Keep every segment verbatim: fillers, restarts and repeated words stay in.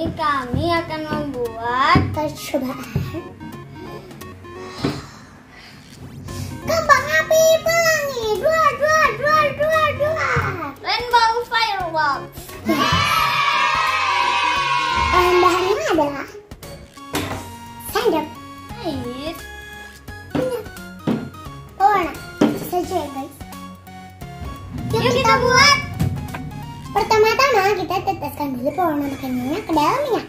kami akan membuat percobaan kembang api pelangi. Dua, dua, dua, dua, dua. rainbow fireworks. Bahan-bahannya adalah sendok, Air. minyak, pewarna. Itu saja ya guys. Yuk, Yuk kita, kita buat. Pertama-tama kita teteskan dulu pewarna makanannya ke dalam minyak.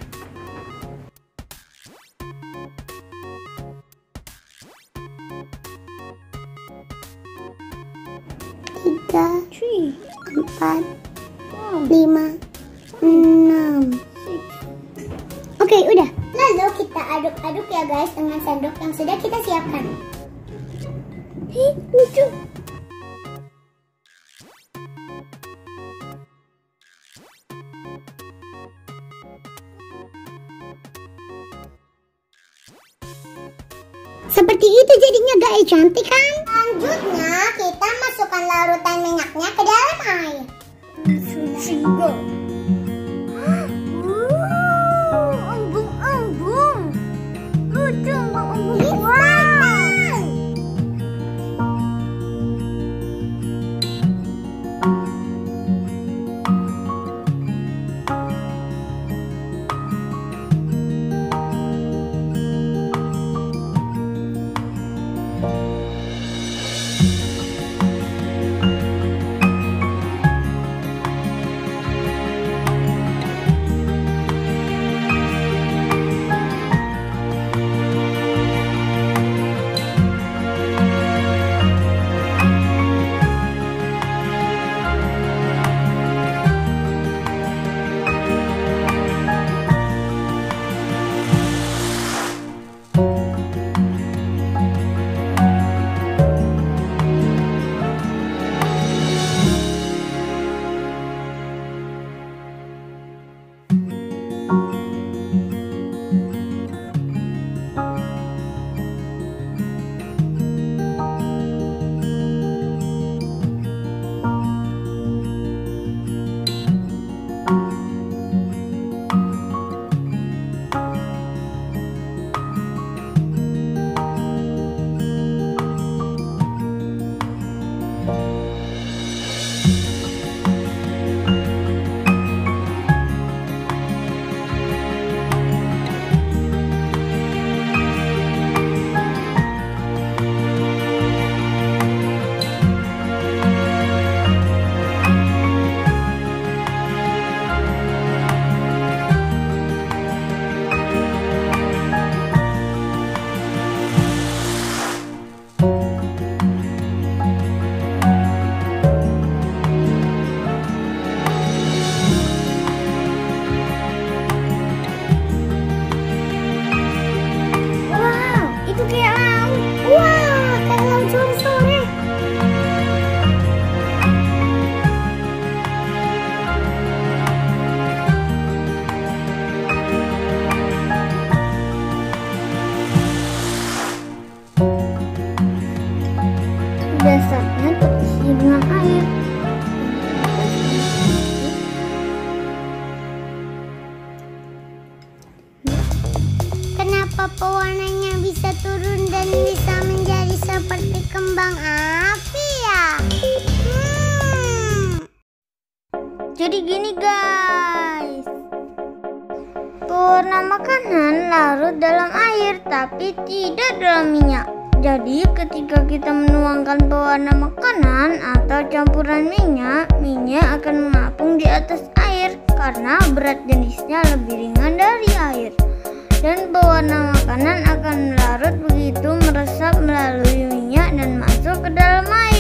Tiga, empat, lima, enam. Oke, udah. Lalu kita aduk-aduk ya guys dengan sendok yang sudah kita siapkan. Hei, lucu. Seperti itu jadinya guys, cantik kan? Selanjutnya kita masukkan larutan minyaknya ke dalam air. Go. Embung-embung. Lucu embung-embung. Wow. Dasarnya terisi dengan air. Kenapa pewarnanya bisa turun dan bisa menjadi seperti kembang api ya? Hmm. Jadi gini guys, pewarna makanan larut dalam air tapi tidak dalam minyak. Jadi ketika kita menuangkan pewarna makanan atau campuran minyak, minyak akan mengapung di atas air karena berat jenisnya lebih ringan dari air. Dan pewarna makanan akan larut begitu meresap melalui minyak dan masuk ke dalam air.